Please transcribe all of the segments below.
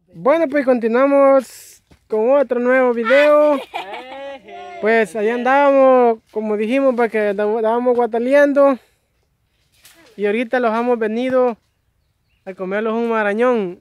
Bueno, pues continuamos con otro nuevo video. Pues allá andábamos, como dijimos, para que andábamos guataleando. Y ahorita los hemos venido a comerlos un marañón.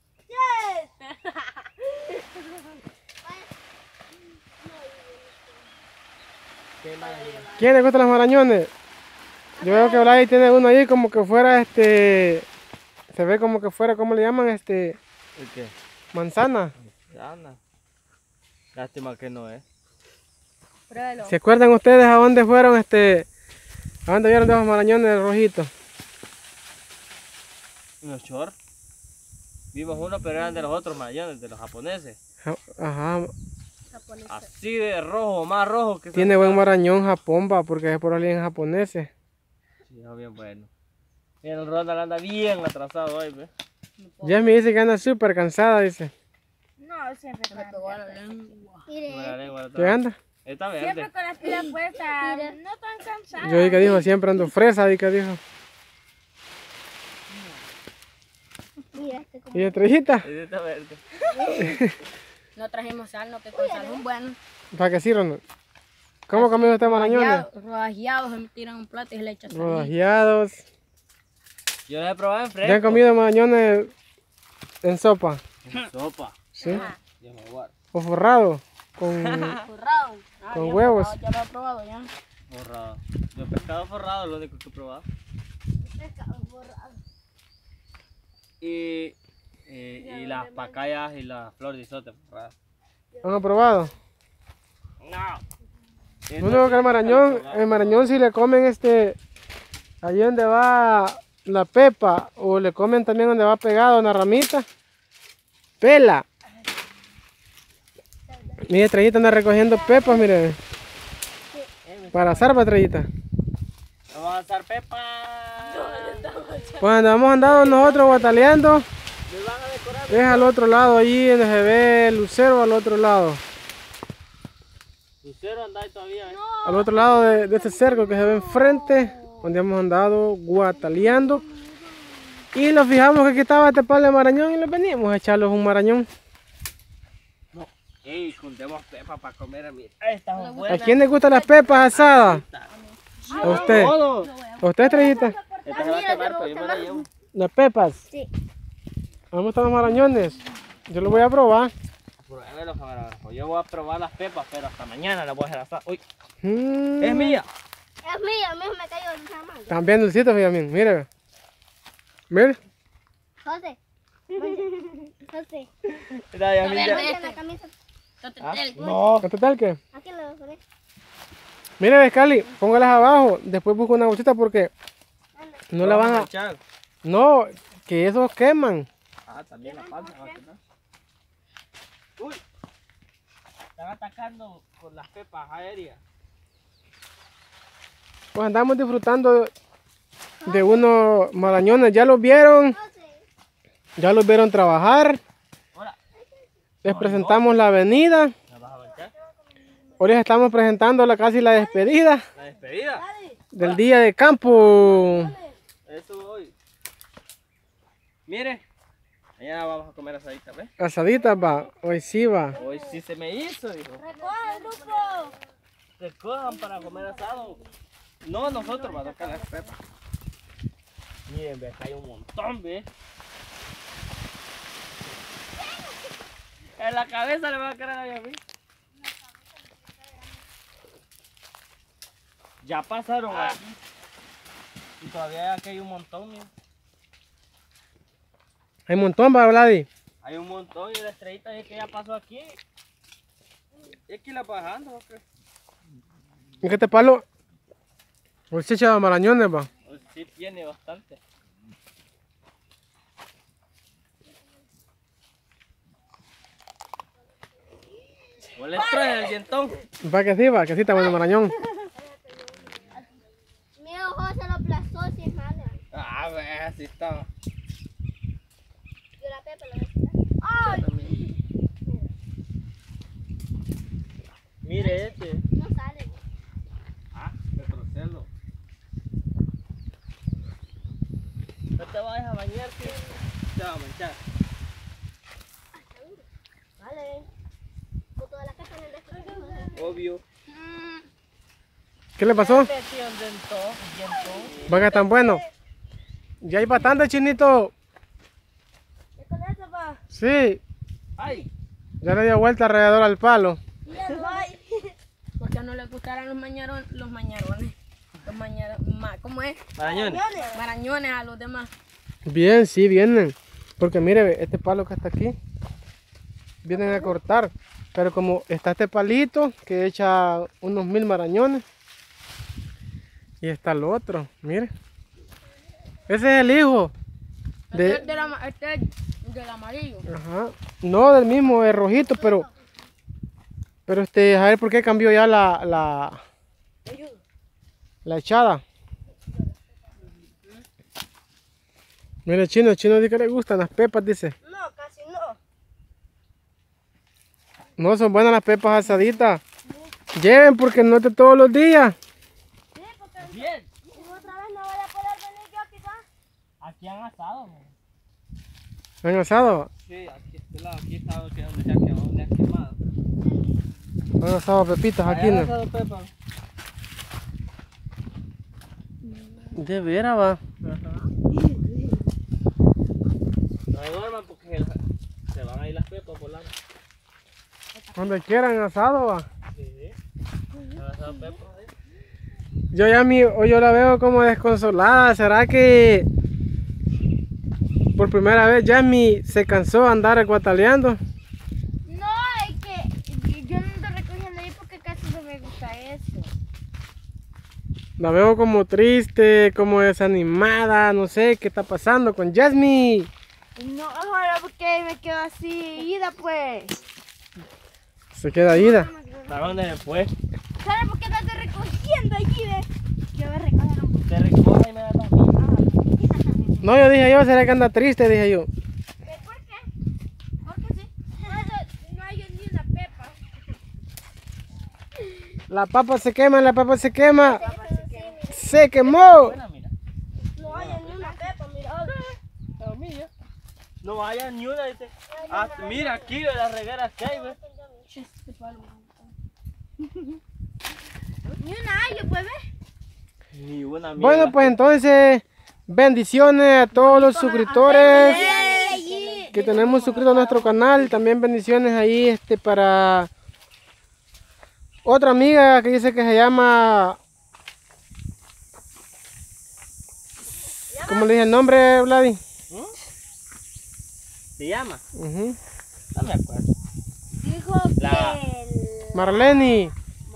¿Quién le gustan los marañones? Yo veo que Vladi tiene uno ahí como que fuera se ve como que fuera, ¿cómo le llaman? ¿El qué? Manzana. Manzana. Lástima que no es. Pruébelo. ¿Se acuerdan ustedes a dónde fueron a dónde vieron de esos marañones rojitos? Unos short. Vimos uno, pero eran de los otros marañones, de los japoneses. Ajá. Japonés. Así de rojo, más rojo que Tiene buen marañón Japón, va, porque es por alguien japoneses. Sí, es bien bueno. Mira, el Ronald anda bien atrasado hoy, ¿ves? Ya me dice que anda súper cansada, dice. No, siempre con la pegó la lengua. Con la lengua ¿Qué anda? Está verde. Siempre con las pilas puestas, no tan cansada. Yo vi que dijo, siempre ando fresa, vi que dijo. Mira, como... ¿Y estrellita? Ese está verde. No trajimos sal, no que con sal un bueno. ¿Para qué sirven? ¿Cómo comió usted marañones? Rodajeados, se tiran un plato y se le echan sal. Rodajeados. Yo los he probado en fresco. ¿Ya han comido marañones en sopa? En sopa. ¿Sí? Yo me guardo. ¿O forrado? Con... Forrado. Con ya huevos. forrado, ya lo he probado ya. Forrado. Yo pescado forrado es lo único que he probado. Pescado forrado. Y las pacayas y las flores de isote forradas. ¿Han probado? No. Lo único que el marañón si le comen allí donde va la pepa, o le comen también donde va pegado una ramita, pela. Mire, Estrellita anda recogiendo pepas, mire. Para asar, Estrellita. Vamos a asar pepa. Pues andamos andando nosotros guataleando. Me van a decorar. Es al otro lado, allí donde se ve el lucero, al otro lado. Lucero anda ahí todavía, ¿eh? Al otro lado de este cerco que se ve enfrente, donde hemos andado guataleando. Y nos fijamos que aquí estaba este palo de marañón y le venimos a echarles un marañón. No. Ey, juntemos pepa para comer a mí. Esta es ¿A buena. quién le gustan las pepas asadas? ¿A usted? Todo. ¿A usted, Estrellita? Esta se va a quemar, pero yo me la llevo. ¿Las pepas? Sí. ¿Cómo están los marañones? Yo los voy a probar. Pruébelo, camarógrafo. Yo voy a probar las pepas, pero hasta mañana las voy a hacer asar. Uy, Mm. es mía. Es mía, a mí me cayó el chamán. Están bien dulcitos, fíjate. Mire. Mire. José. José. Mira, ya mira. Ponte la camisa. ¿Ah? No. ¿Qué tal que? Aquí lo pones. Mire, Vescali, póngalas abajo. Después busco una bolsita porque no la van a... echar. No, que esos queman. Ah, también la panza va a quemar. Uy. Están atacando con las pepas aéreas. Pues andamos disfrutando de unos marañones. ¿Ya los vieron? ¿Ya los vieron trabajar? Hola. Les presentamos la avenida. ¿La vas a bancar? Hoy les estamos presentando casi la despedida La despedida. del día de campo. Eso hoy. Mire. Mañana vamos a comer asadita, ¿ves? Asaditas va, hoy sí va. Hoy sí se me hizo, dijo. Recoge el grupo. Recojan para comer asado. No nosotros, va a tocar las pepas. Miren, ve, acá hay un montón, ve. En la cabeza le va a caer a mí. Ya pasaron aquí. Y todavía aquí hay un montón, mira. Hay un montón, va, Vladi. Hay un montón y la estrellita es que ya pasó aquí. Y aquí la bajando, ¿o qué? ¿Y qué este palo? Hoy se echa marañones, va. Pues sí tiene bastante. ¿O le trae el dientón? Va que sí está bueno el marañón. Mi ojo se lo aplastó si es malo. Ah, ve, así está. Yo la pepa la voy a quitar. ¡Ay! Mire este. No sale. Ah, retrocelo. No te vayas a bañar, que te va a manchar. Obvio. ¿Qué le pasó? Este tío dentó. Venga, tan bueno. Ya hay bastante, Chinito. ¿Qué con eso, pa? Sí, Ay. ya le dio vuelta alrededor al palo. Ya no hay. Porque no le gustaran los mañarones. ¿Cómo es? Marañones. Marañones a los demás. Bien, sí, vienen. Porque mire, este palo que está aquí, vienen a cortar. Pero como está este palito que echa unos 1000 marañones. Y está el otro, mire. Ese es el hijo. Este es del amarillo. Ajá. No, del mismo, es rojito, pero a ver por qué cambió ya la echada. Mira, Chino dice que le gustan las pepas, dice. No, casi no. No, son buenas las pepas asaditas. Lleven porque no es de todos los días. Sí, porque Bien. si otra vez no voy a poder venir yo quizás. Aquí han asado, man. ¿Han asado? Sí, aquí este lado, aquí está donde se ha quemado, donde ha quemado. Han asado pepitas aquí, Han ¿no? asado pepa. De veras, va. No duerman porque se van a ir las pepas volando. Donde quieran asado, va. Sí. Han asado pepas. Yo yo la veo como desconsolada. ¿Será que por primera vez Jasmine se cansó de andar guataleando? No, es que yo no ando recogiendo ahí porque casi no me gusta eso. La veo como triste, como desanimada, no sé qué está pasando con Jasmine. No, ahora porque me quedo así, ida pues. Se queda ida. ¿Para dónde me fue? ¿Sabes por qué no estoy recogiendo allí, ve? Yo voy a recoger un poco. Te recoge y me da también. No, yo dije yo, será que anda triste, dije yo. ¿Por qué? Porque sí. No hay ni una pepa. La papa se quema, la papa se quema. Se quemó. Buena, mira. No hay ni una pepa, mira. La mía. No haya ni una, dice. Ah, mira aquí de las regueras que hay, ve. Ni una hay, pues ve. Ni una mierda. Bueno, pues entonces, bendiciones a todos los suscriptores que tenemos suscritos a nuestro canal. También bendiciones ahí para otra amiga que dice que se llama... ¿Cómo le dije el nombre, Vladi? ¿Se llama? Ujú. No me acuerdo. Dijo La- Marlene.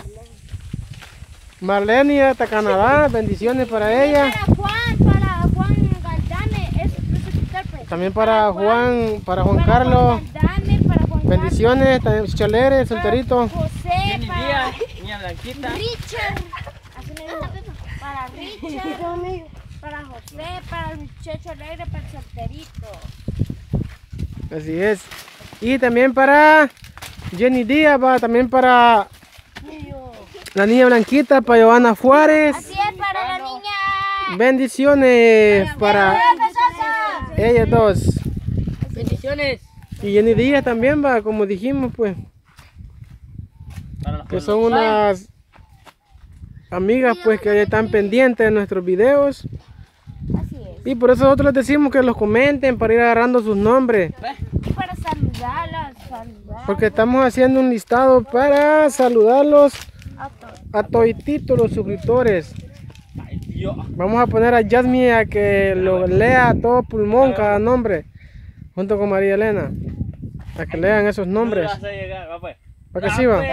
Marlene hasta Canadá, bendiciones para ella. Para Juan Galdame, eso es suscriptor, pues. También para Juan Carlos, Galdame, para Juan bendiciones, también Chalere, solterito. José, Jenny para Díaz, niña blanquita. Richard, así me dijo, para Richard, para José, para el muchacho alegre, para el solterito. Así es. Y también para Jenny Díaz, va, también para la niña blanquita, para Giovanna Juárez. Así es, para la niña. Bendiciones para ellas dos. Bendiciones. Y Jenny Díaz también, va, como dijimos, pues, Para los que son unas amigas, pues, que están pendientes de nuestros videos. Así es. Y por eso nosotros les decimos que los comenten para ir agarrando sus nombres. Y para saludarlas, Porque estamos haciendo un listado para saludarlos a todos. a todititos los suscriptores. Ay, Dios. Vamos a poner a Jasmine a que lo lea a todo pulmón cada nombre. Junto con María Elena. A que lean esos nombres. ¿Dónde vas a llegar? Va, pues. ¿Para que sí va?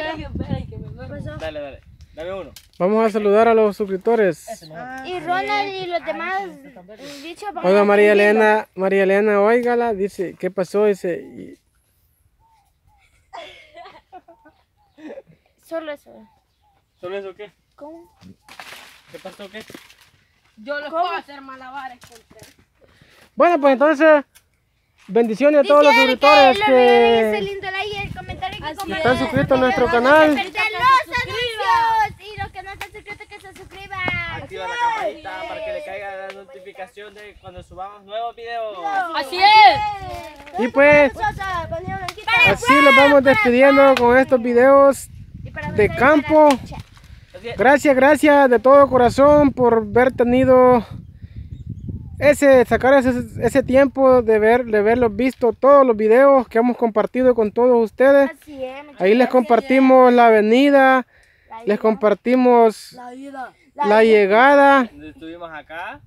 Dale, dale. Dame uno. Vamos a saludar a los suscriptores. Y Ronald y los demás dicho Oiga, María Elena, óigala, dice, ¿qué pasó? Dice, Solo eso. ¿Solo eso qué? ¿Cómo? ¿Qué pasó qué? Yo les puedo hacer malabares con ustedes. bueno, pues entonces, bendiciones a todos los suscriptores ese que lindo like y el comentario que están suscritos a nuestro canal. ¡De los anuncios! Y los que no están suscritos que se suscriban. Activa la campanita para que le caiga la notificación de cuando subamos nuevos videos. Así es. Y pues, así los vamos despidiendo con estos videos. Y para de campo. Gracias de todo corazón por haber tenido sacar ese tiempo de verlos visto todos los videos que hemos compartido con todos ustedes. Así es, Ahí les compartimos la avenida, les compartimos la llegada Estuvimos acá.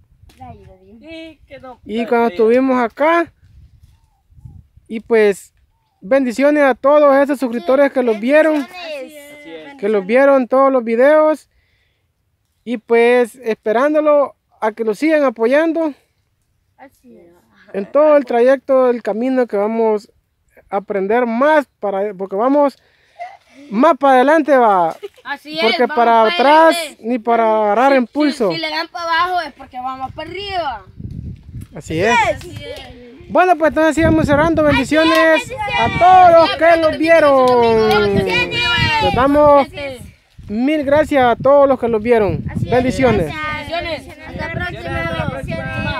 y cuando estuvimos acá. Y pues bendiciones a todos esos suscriptores que los vieron, que los vieron todos los videos. Y pues esperándolo a que lo sigan apoyando en todo el trayecto del camino que vamos a aprender más, porque vamos más para adelante, va. Así es, Porque vamos para atrás adelante. ni para agarrar impulso. Si le dan para abajo es porque vamos para arriba. Así es. Bueno, pues entonces sigamos cerrando. Bendiciones a todos los que los vieron. Les damos mil gracias a todos los que los vieron. Bendiciones. Hasta la próxima.